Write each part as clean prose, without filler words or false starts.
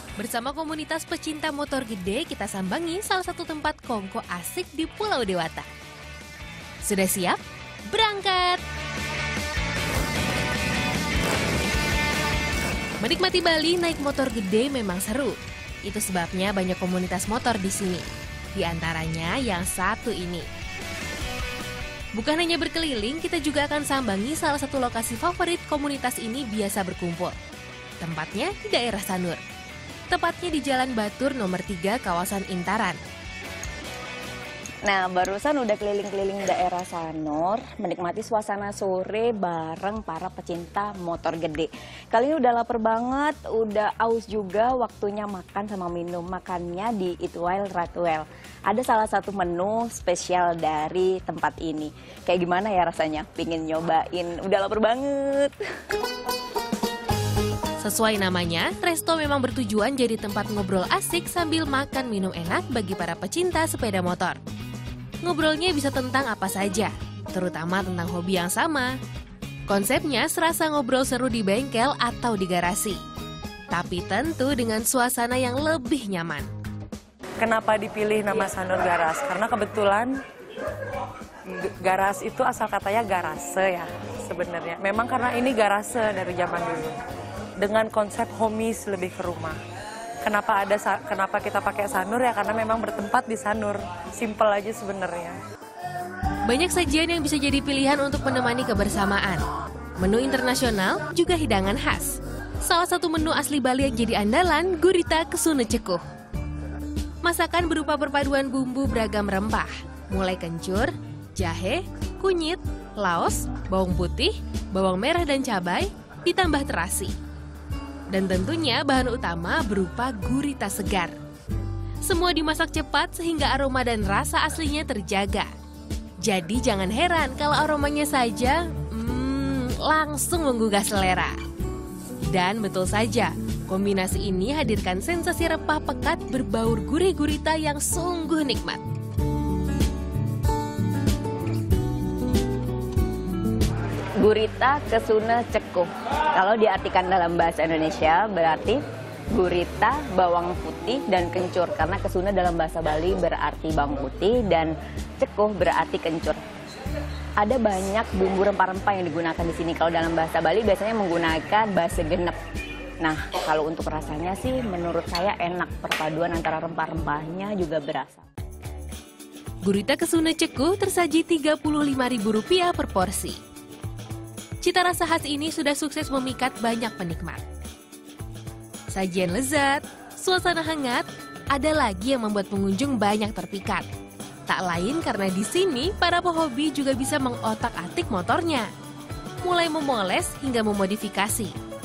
Bersama komunitas pecinta motor gede, kita sambangi salah satu tempat kongko asik di Pulau Dewata. Sudah siap? Berangkat! Menikmati Bali naik motor gede memang seru. Itu sebabnya banyak komunitas motor di sini. Di antaranya yang satu ini. Bukan hanya berkeliling, kita juga akan sambangi salah satu lokasi favorit komunitas ini biasa berkumpul. Tempatnya di daerah Sanur. Tepatnya di Jalan Batur nomor 3 kawasan Intaran. Nah, barusan udah keliling-keliling daerah Sanur, menikmati suasana sore bareng para pecinta motor gede. Kali ini udah lapar banget, udah aus juga, waktunya makan sama minum. Makannya di Eatwell Ratuel. Ada salah satu menu spesial dari tempat ini. Kayak gimana ya rasanya? Pingin nyobain, udah lapar banget. Sesuai namanya, resto memang bertujuan jadi tempat ngobrol asik sambil makan minum enak bagi para pecinta sepeda motor. Ngobrolnya bisa tentang apa saja, terutama tentang hobi yang sama. Konsepnya serasa ngobrol seru di bengkel atau di garasi. Tapi tentu dengan suasana yang lebih nyaman. Kenapa dipilih nama Sanur Garas? Karena kebetulan garas itu asal katanya garase ya sebenarnya. Memang karena ini garase dari zaman dulu. Dengan konsep homies lebih ke rumah. Kenapa kita pakai Sanur ya? Karena memang bertempat di Sanur. Simple aja sebenarnya. Banyak sajian yang bisa jadi pilihan untuk menemani kebersamaan. Menu internasional juga hidangan khas. Salah satu menu asli Bali yang jadi andalan, gurita kesuna cekuh. Masakan berupa perpaduan bumbu beragam rempah, mulai kencur, jahe, kunyit, laos, bawang putih, bawang merah dan cabai, ditambah terasi. Dan tentunya bahan utama berupa gurita segar. Semua dimasak cepat sehingga aroma dan rasa aslinya terjaga. Jadi jangan heran kalau aromanya saja langsung menggugah selera. Dan betul saja, kombinasi ini hadirkan sensasi rempah pekat berbaur gurih gurita yang sungguh nikmat. Gurita kesuna cekuh. Kalau diartikan dalam bahasa Indonesia berarti gurita, bawang putih, dan kencur. Karena kesuna dalam bahasa Bali berarti bawang putih dan cekuh berarti kencur. Ada banyak bumbu rempah-rempah yang digunakan di sini. Kalau dalam bahasa Bali biasanya menggunakan basa genep. Nah, kalau untuk rasanya sih menurut saya enak. Perpaduan antara rempah-rempahnya juga berasa. Gurita kesuna cekuh tersaji Rp35.000 per porsi. Cita rasa khas ini sudah sukses memikat banyak penikmat. Sajian lezat, suasana hangat, ada lagi yang membuat pengunjung banyak terpikat. Tak lain karena di sini para pehobi juga bisa mengotak-atik motornya. Mulai memoles hingga memodifikasi.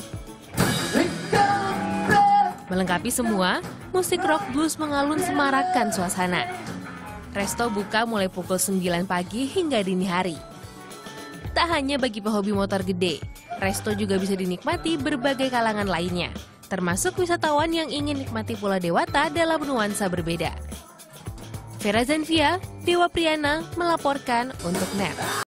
Melengkapi semua, musik rock blues mengalun semarakkan suasana. Resto buka mulai pukul 9 pagi hingga dini hari. Tak hanya bagi pehobi motor gede, resto juga bisa dinikmati berbagai kalangan lainnya, termasuk wisatawan yang ingin nikmati Pulau Dewata dalam nuansa berbeda. Vera Zanvia, Dewa Priyana melaporkan untuk NET.